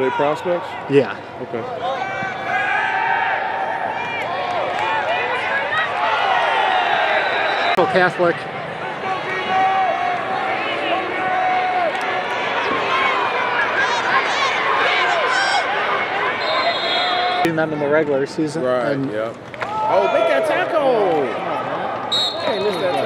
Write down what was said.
Are they prospects? Yeah. Okay. Catholic. Seen them in the regular season. Right. And yeah. Oh, make that tackle! Can't miss that